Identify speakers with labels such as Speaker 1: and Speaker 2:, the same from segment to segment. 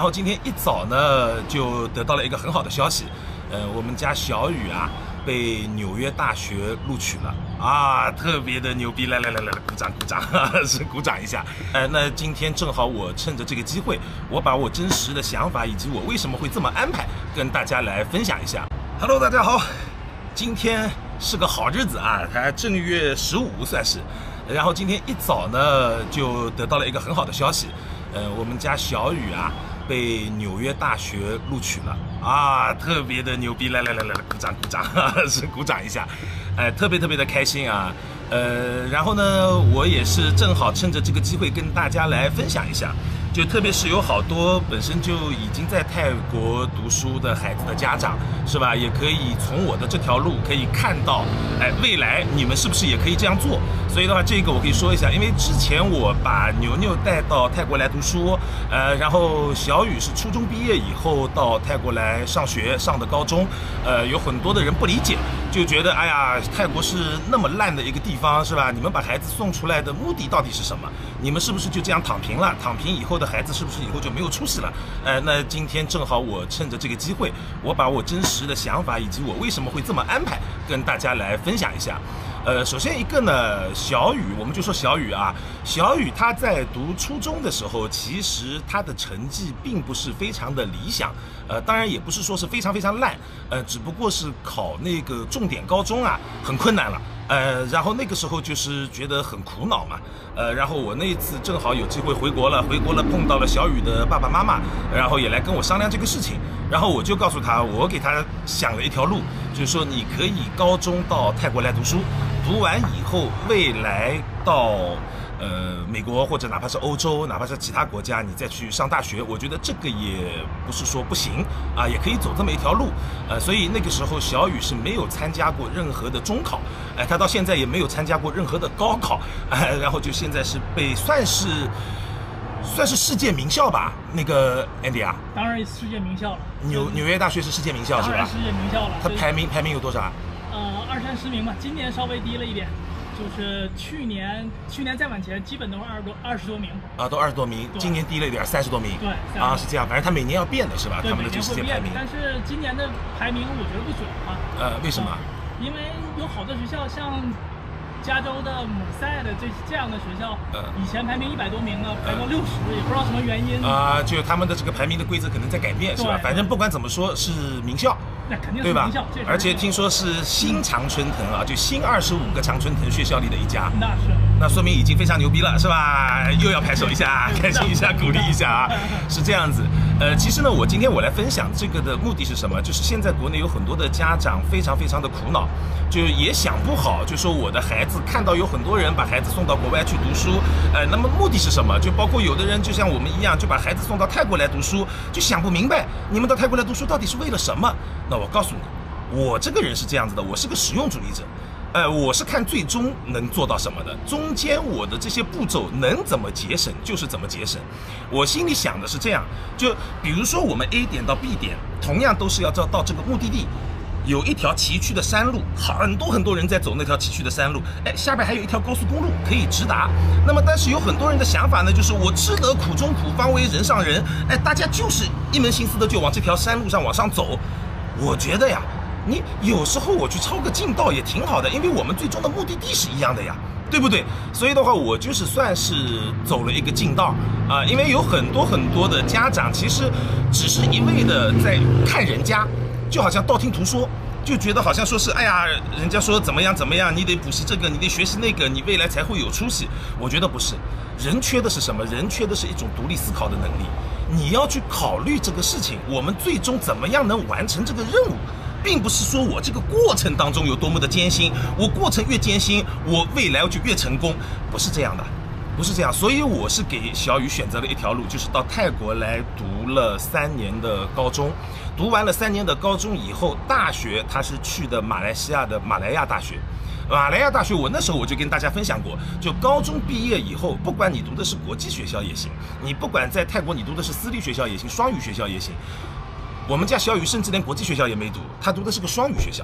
Speaker 1: 然后今天一早呢，就得到了一个很好的消息，我们家小雨啊，被纽约大学录取了啊，特别的牛逼！来，鼓掌鼓掌，是鼓掌一下。那今天正好我趁着这个机会，我把我真实的想法以及我为什么会这么安排，跟大家来分享一下。Hello， 大家好，今天是个好日子啊，它正月15算是。然后今天一早呢，就得到了一个很好的消息，我们家小雨啊，被纽约大学录取了啊，特别的牛逼！来，鼓掌鼓掌，是鼓掌一下，特别的开心啊。然后呢，我也是正好趁着这个机会跟大家来分享一下，就特别是有好多本身就已经在泰国读书的孩子的家长，是吧？也可以从我的这条路可以看到，未来你们是不是也可以这样做？所以的话，这个我可以说一下，因为之前我把牛牛带到泰国来读书，然后小雨是初中毕业以后到泰国来上学，上的高中，有很多的人不理解，就觉得哎呀，泰国是那么烂的一个地方，是吧？你们把孩子送出来的目的到底是什么？你们是不是就这样躺平了？躺平以后的孩子是不是以后就没有出息了？那今天正好我趁着这个机会，我把我真实的想法以及我为什么会这么安排，跟大家来分享一下。首先一个呢，小雨，我们就说小雨啊，小雨他在读初中的时候，其实他的成绩并不是非常的理想，当然也不是说是非常烂，只不过是考那个重点高中啊，很困难了。然后那个时候就是觉得很苦恼嘛，然后我那一次正好有机会回国了碰到了小雨的爸爸妈妈，然后也来跟我商量这个事情，然后我就告诉他，我给他想了一条路，就是说你可以高中到泰国来读书，读完以后未来到美国或者哪怕是欧洲，哪怕是其他国家，你再去上大学，我觉得这个也不是说不行啊，也可以走这么一条路。所以那个时候小雨是没有参加过任何的中考，他到现在也没有参加过任何的高考，然后就现在是被算是世界名校吧？那个 Andy 啊，
Speaker 2: 当然世界名校了。
Speaker 1: 纽约大学是世界名校是吧？
Speaker 2: 当然世界名校了。
Speaker 1: 它排名有多少啊
Speaker 2: ？20-30名吧，今年稍微低了一点。就是去年再往前，基本都是20多名啊，
Speaker 1: 都20多名，今年低了一点，30多名。
Speaker 2: 对
Speaker 1: 啊，是这样，反正他每年要变的是吧？他们的这世界排名。
Speaker 2: 但是今年的排名我觉得不准啊。
Speaker 1: 为什么？
Speaker 2: 因为有好多学校，像加州的姆塞的这样的学校，以前排名100多名呢，排到60，也不知道什么原因
Speaker 1: 啊。就他们的这个排名的规则可能在改变，是吧？反正不管怎么说，是名校。
Speaker 2: 那肯定是名校，
Speaker 1: 而且听说是新常春藤啊，就新25个常春藤学校里的一家。那说明已经非常牛逼了，是吧？又要拍手一下，开心一下，鼓励一下啊，是这样子。其实呢，今天我来分享这个的目的是什么？就是现在国内有很多的家长非常的苦恼，就也想不好，就说我的孩子看到有很多人把孩子送到国外去读书，那么目的是什么？就包括有的人就像我们一样，就把孩子送到泰国来读书，就想不明白，你们到泰国来读书到底是为了什么？那我告诉你，我这个人是这样子的，我是个实用主义者。我是看最终能做到什么的，中间我的这些步骤能怎么节省就是怎么节省。我心里想的是这样，就比如说我们 A 点到 B 点，同样都是要到这个目的地，有一条崎岖的山路，很多人在走那条崎岖的山路，下边还有一条高速公路可以直达。那么但是有很多人的想法呢，就是我吃得苦中苦，方为人上人，大家就是一门心思的就往这条山路上往上走。我觉得呀，你有时候我去抄个近道也挺好的，因为我们最终的目的地是一样的呀，对不对？所以的话，我就是算是走了一个近道啊，因为有很多的家长其实只是一味的在看人家，就好像道听途说，就觉得好像说是哎呀，人家说怎么样，你得补习这个，你得学习那个，你未来才会有出息。我觉得不是，人缺的是什么？人缺的是一种独立思考的能力。你要去考虑这个事情，我们最终怎么样能完成这个任务，并不是说我这个过程当中有多么的艰辛，我过程越艰辛，我未来就越成功，不是这样的，不是这样。所以我是给小雨选择了一条路，就是到泰国来读了3年的高中，读完了3年的高中以后，大学他是去的马来西亚的马来亚大学。马来亚大学，我那时候我就跟大家分享过，就高中毕业以后，不管你读的是国际学校也行，你不管在泰国你读的是私立学校也行，双语学校也行。我们家小雨甚至连国际学校也没读，他读的是个双语学校。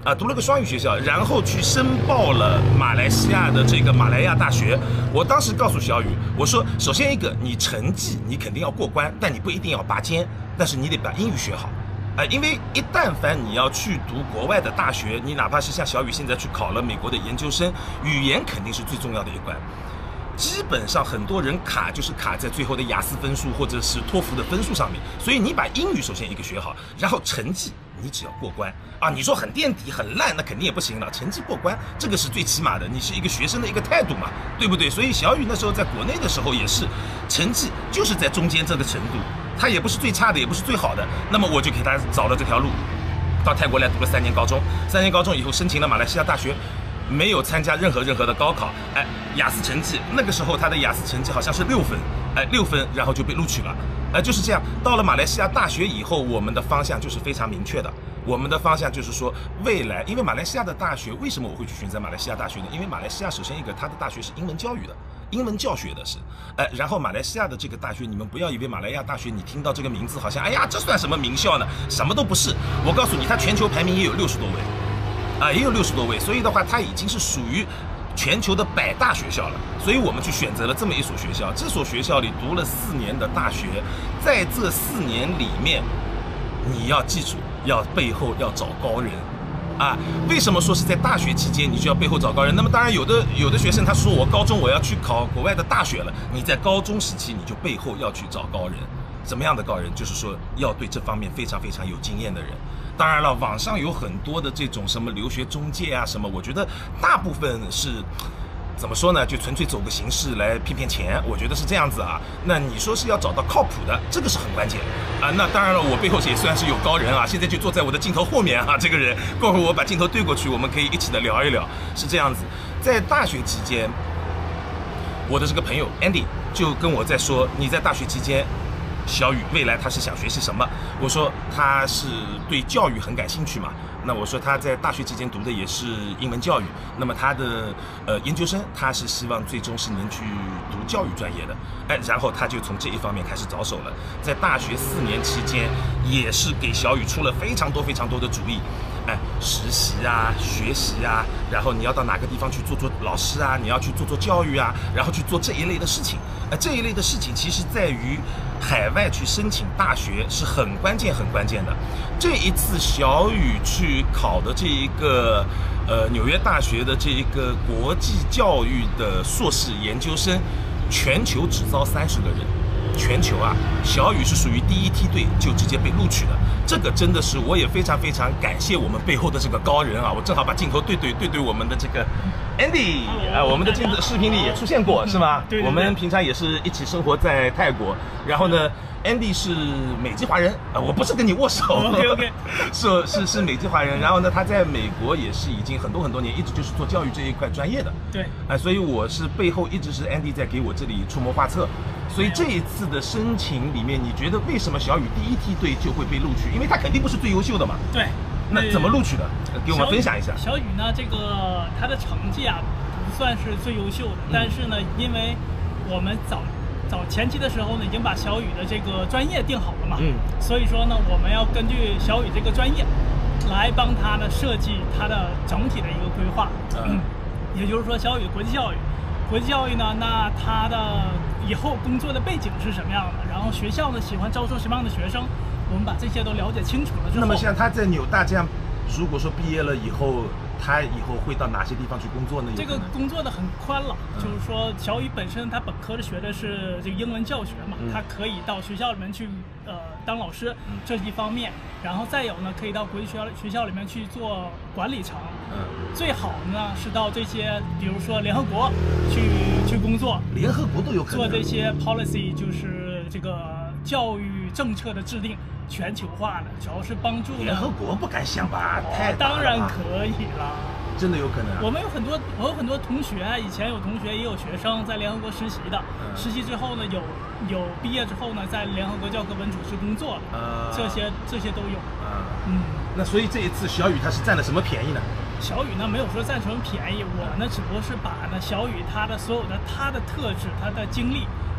Speaker 1: 读了个双语学校，然后去申报了马来西亚的这个马来亚大学。我当时告诉小雨，我说，首先一个，你成绩你肯定要过关，但你不一定要拔尖，但是你得把英语学好。因为一旦你要去读国外的大学，你哪怕是像小雨现在去考了美国的研究生，语言肯定是最重要的一关。基本上很多人就是卡在最后的雅思分数或者是托福的分数上面，所以你把英语首先一个学好，然后成绩你只要过关啊。你说很垫底很烂，那肯定也不行了，成绩过关这个是最起码的，你是一个学生的一个态度嘛，对不对？所以小雨那时候在国内的时候也是，成绩就是在中间这个程度，他也不是最差的，也不是最好的，那么我就给他找了这条路，到泰国来读了3年高中，3年高中以后申请了马来西亚大学。没有参加任何的高考，雅思成绩那个时候他的雅思成绩好像是6分，6分，然后就被录取了，就是这样。到了马来西亚大学以后，我们的方向就是非常明确的，我们的方向就是说，未来，因为马来西亚的大学，为什么我会去选择马来西亚大学呢？因为马来西亚首先一个，它的大学是英文教育的，英文教学的是，然后马来西亚的这个大学，你们不要以为马来亚大学，你听到这个名字好像，哎呀，这算什么名校呢？什么都不是。我告诉你，它全球排名也有60多位。也有60多位，所以的话，它已经是属于全球的100大学校了。所以我们去选择了这么一所学校，这所学校里读了4年的大学，在这4年里面，你要记住，背后要找高人。为什么说是在大学期间你就要背后找高人？那么当然有的学生他说我高中我要去考国外的大学了，你在高中时期你就背后要去找高人。什么样的高人？就是说要对这方面非常有经验的人。当然了，网上有很多的这种什么留学中介啊什么，我觉得大部分是怎么说呢？就纯粹走个形式来骗钱，我觉得是这样子啊。那你说是要找到靠谱的，这个是很关键那当然了，我背后也算是有高人现在就坐在我的镜头后面这个人，过会儿我把镜头对过去，我们可以一起的聊一聊。是这样子，在大学期间，我的这个朋友 Andy 就跟我在说，你在大学期间。小雨未来他是想学习什么？我说他是对教育很感兴趣嘛。那我说他在大学期间读的也是英文教育，那么他的研究生他是希望最终是能去读教育专业的。然后他就从这一方面开始着手了。在大学4年期间，也是给小雨出了非常多的主意。实习学习然后你要到哪个地方去做老师你要去做教育然后去做这一类的事情。这一类的事情其实在于海外去申请大学是很关键的。这一次小雨去考的这一个纽约大学的这一个国际教育的硕士研究生，全球只招30个人。全球小雨是属于第1梯队就直接被录取的，这个真的是我也非常感谢我们背后的这个高人我正好把镜头对我们的这个 Andy 我们的视频里也出现过是吗？对，我们平常也是一起生活在泰国，然后呢 Andy 是美籍华人我不是跟你握手，OK 是美籍华人，然后呢他在美国也是已经很多年，一直就是做教育这一块专业的，对，所以我是背后一直是 Andy 在给我这里出谋划策。所以这一次的申请里面，你觉得为什么小雨第1梯队就会被录取？因为他肯定不是最优秀的嘛。对。那怎么录取的？给我们分享一下。小雨呢，这个他的成绩不算是最优秀的，但是呢，因为我们早前期的时候呢，已经把小雨的这个专业定好了嘛。所以说呢，我们要根据小雨这个专业，来帮他呢设计他的整体的一个规划。也就是说，小雨国际教育。国际教育呢，那他的以后工作的背景是什么样的？然后学校呢喜欢招收什么样的学生？我们把这些都了解清楚了之后，那么像他在纽大这样，如果说毕业了以后，他以后会到哪些地方去工作呢？这个工作的很宽了，就是说小雨本身他本科学的是这个英文教学嘛，他可以到学校里面去当老师，这是一方面。然后再有呢，可以到国际学校里面去做管理层。最好呢是到这些，比如说联合国去工作，联合国都有可能做这些 policy， 就是这个教育政策的制定，全球化的，主要是帮助联合国不敢想吧？太大了吧，当然可以了。真的有可能我有很多同学，以前有同学也有学生在联合国实习的，实习之后呢，有毕业之后呢，在联合国教科文组织工作的，这些都有。那所以这一次小雨他是占了什么便宜呢？小雨呢没有说占什么便宜，我呢只不过是把呢小雨他的所有的他的特质、他的经历，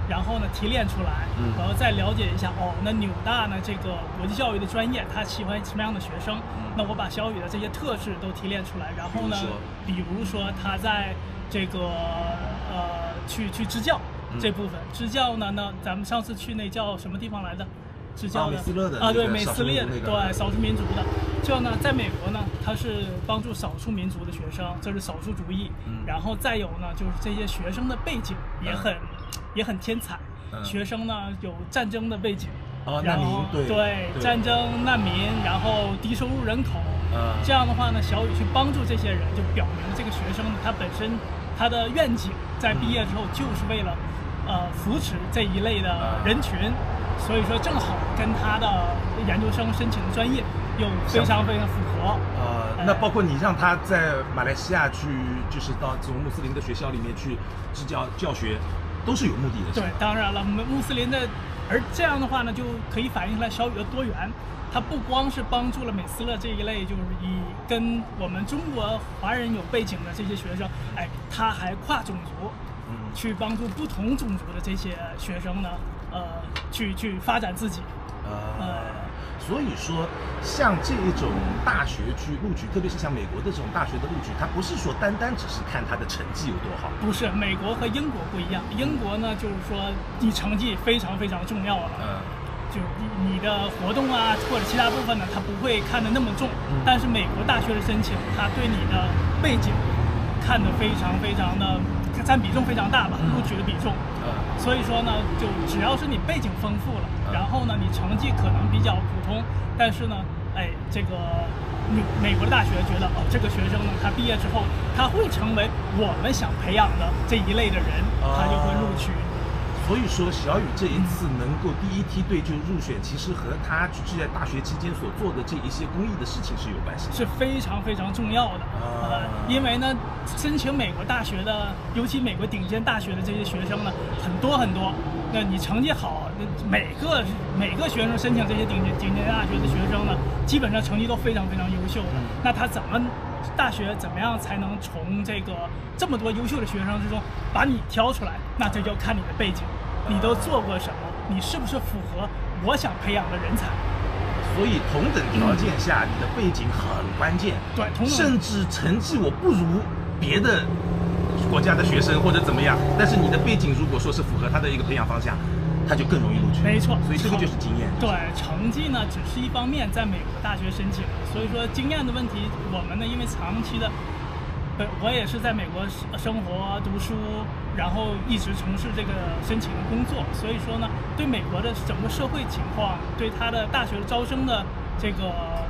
Speaker 2: 然后呢提炼出来，然后再了解一下那纽大呢这个国际教育的专业，他喜欢什么样的学生？那我把小雨的这些特质都提炼出来，然后呢，比如说他在这个去支教这部分，支教呢，那咱们上次去那叫什么地方来着？支教的
Speaker 1: 美斯乐的
Speaker 2: 对，美斯列对少数民族的。这呢，在美国呢，它是帮助少数民族的学生，这是少数主义。然后再有呢，就是这些学生的背景也很天才。学生呢有战争的背景，然后对战争难民，然后低收入人口。这样的话呢，小雨去帮助这些人，就表明这个学生呢，他本身他的愿景在毕业之后就是为了扶持这一类的人群。所以说正好跟他的研究生申请的专业又非常非常符合。
Speaker 1: 那包括你让他在马来西亚去，就是到这种穆斯林的学校里面去支教学，都是有目的的。
Speaker 2: 对，当然了，穆斯林的，而这样的话呢，就可以反映出来小雨的多元。他不光是帮助了美斯乐这一类，就是跟我们中国华人有背景的这些学生，他还跨种族，去帮助不同种族的这些学生呢。去发展自己，
Speaker 1: 所以说，像这种大学去录取，特别是像美国的这种大学的录取，它不是说单单只是看他的成绩有多好。
Speaker 2: 不是，美国和英国不一样。英国呢，就是说你成绩非常非常重要了，就你的活动啊或者其他部分呢，他不会看得那么重。但是美国大学的申请，他对你的背景看得非常非常的占比重非常大吧，录取的比重。所以说呢，就只要是你背景丰富了，然后呢，你成绩可能比较普通，但是呢，这个美国的大学觉得这个学生呢，他毕业之后，他会成为我们想培养的这一类的人，他就会录取。
Speaker 1: 所以说，小雨这一次能够第一梯队就入选，其实和他在大学期间所做的这一些公益的事情是有关系的，
Speaker 2: 是非常非常重要的。因为呢，申请美国大学的，尤其美国顶尖大学的这些学生呢，很多很多。那你成绩好，每个学生申请这些顶尖大学的学生呢，基本上成绩都非常非常优秀的。那他大学怎么样才能从这么多优秀的学生之中把你挑出来？那这就要看你的背景，你都做过什么，你是不是符合我想培养的人才。
Speaker 1: 所以同等条件下，你的背景很关键。
Speaker 2: 对，
Speaker 1: 甚至成绩我不如别的国家的学生或者怎么样，但是你的背景如果说是符合他的一个培养方向，他就更容易录取。
Speaker 2: 没错，
Speaker 1: 所以这个就是经验。
Speaker 2: 对，成绩呢只是一方面，在美国大学申请，所以说经验的问题，我们呢因为长期的，我也是在美国生活读书，然后一直从事这个申请的工作，所以说呢，对美国的整个社会情况，对他的大学招生的这个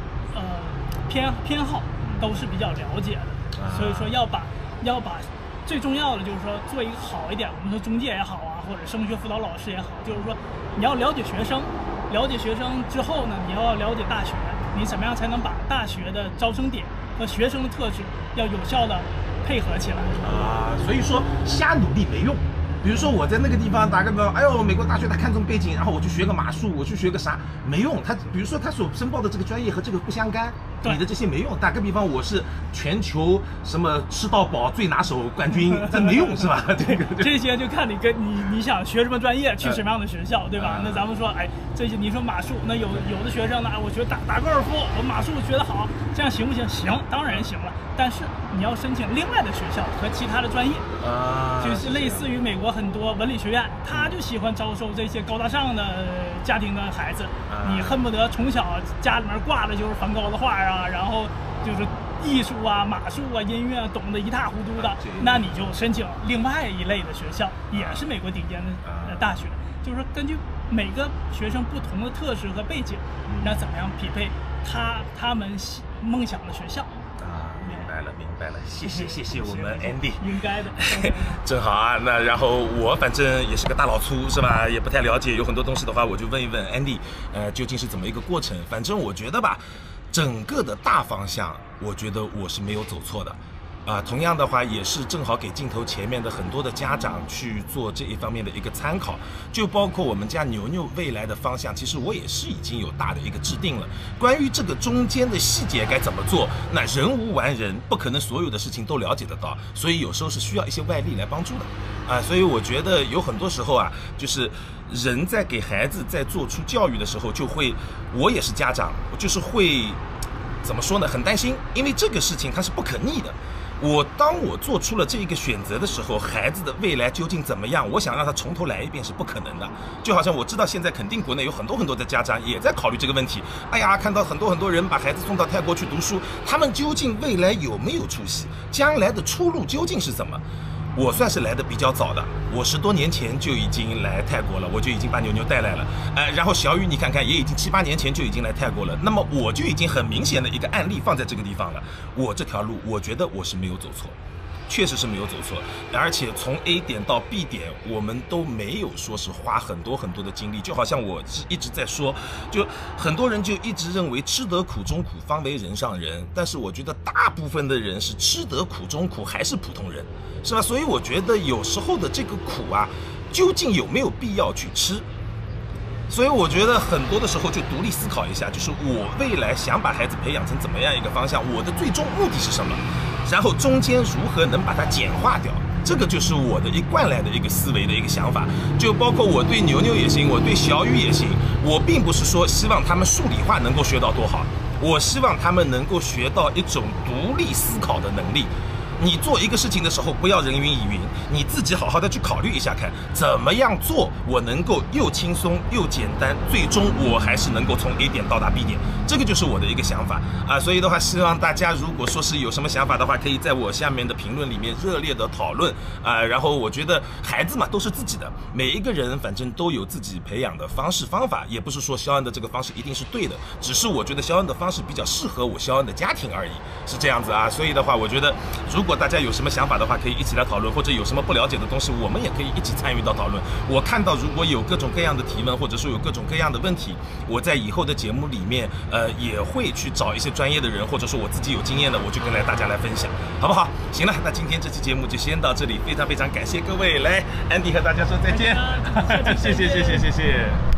Speaker 2: 偏好都是比较了解的，所以说要把最重要的就是说做一个好一点，我们说中介也好啊，或者升学辅导老师也好，就是说你要了解学生，了解学生之后呢，你要了解大学，你怎么样才能把大学的招生点和学生的特质要有效的配合起来
Speaker 1: 所以说瞎努力没用。比如说我在那个地方打个比方，美国大学他看重背景，然后我去学个马术，我去学个啥没用。他比如说他所申报的这个专业和这个不相干，你的这些没用。打个比方，我是全球什么吃到饱最拿手冠军，这没用是吧？
Speaker 2: 这些就看你想学什么专业，去什么样的学校，对吧？那咱们说，这些你说马术，那有的学生呢，我觉得打高尔夫，我马术学得好，这样行不行？行，当然行了。但是你要申请另外的学校和其他的专业，就是类似于美国很多文理学院，他就喜欢招收这些高大上的家庭的孩子，你恨不得从小家里面挂的就是梵高的画啊，然后就是艺术啊、马术啊、音乐啊懂得一塌糊涂的，那你就申请另外一类的学校，也是美国顶尖的大学，就是说根据每个学生不同的特质和背景，那怎么样匹配他们梦想的学校。
Speaker 1: 明白了，谢谢我们 Andy，
Speaker 2: 应该的，
Speaker 1: 正好啊。那然后我反正也是个大老粗是吧，也不太了解，有很多东西的话我就问一问 Andy， 究竟是怎么一个过程？反正我觉得吧，整个的大方向，我觉得我是没有走错的。 同样的话也是正好给镜头前面的很多的家长去做这一方面的一个参考，就包括我们家牛牛未来的方向，其实我也是已经有大的一个制定了。关于这个中间的细节该怎么做，那人无完人，不可能所有的事情都了解得到，所以有时候是需要一些外力来帮助的所以我觉得有很多时候就是人在给孩子在做出教育的时候，就会，我也是家长，就是会怎么说呢，很担心，因为这个事情它是不可逆的。当我做出了这一个选择的时候，孩子的未来究竟怎么样，我想让他从头来一遍是不可能的。就好像我知道现在肯定国内有很多的家长也在考虑这个问题。哎呀，看到很多人把孩子送到泰国去读书，他们究竟未来有没有出息，将来的出路究竟是怎么？我算是来的比较早的，我10多年前就已经来泰国了，我就已经把牛牛带来了。然后小雨你看看，也已经7、8年前就已经来泰国了。那么我就已经很明显的一个案例放在这个地方了。我这条路，我觉得我是没有走错，确实是没有走错。而且从 A 点到 B 点，我们都没有说是花很多的精力。就好像我一直在说，就很多人就一直认为吃得苦中苦，方为人上人。但是我觉得大部分的人是吃得苦中苦，还是普通人。是吧？所以我觉得有时候的这个苦究竟有没有必要去吃？所以我觉得很多的时候就独立思考一下，就是我未来想把孩子培养成怎么样一个方向，我的最终目的是什么，然后中间如何能把它简化掉。这个就是我的一贯来的一个思维的一个想法，就包括我对牛牛也行，我对小雨也行，我并不是说希望他们数理化能够学到多好，我希望他们能够学到一种独立思考的能力。你做一个事情的时候，不要人云亦云，你自己好好的去考虑一下，看怎么样做，我能够又轻松又简单，最终我还是能够从 A 点到达 B 点，这个就是我的一个想法所以的话，希望大家如果说是有什么想法的话，可以在我下面的评论里面热烈的讨论然后我觉得孩子嘛都是自己的，每一个人反正都有自己培养的方式方法，也不是说肖恩的这个方式一定是对的，只是我觉得肖恩的方式比较适合我肖恩的家庭而已，是这样子所以的话，我觉得如果大家有什么想法的话，可以一起来讨论，或者有什么不了解的东西，我们也可以一起参与到讨论。我看到如果有各种各样的提问，或者说有各种各样的问题，我在以后的节目里面，也会去找一些专业的人，或者说我自己有经验的，我就跟大家来分享，好不好？行了，那今天这期节目就先到这里，非常感谢各位，来，安迪和大家说再见，谢谢。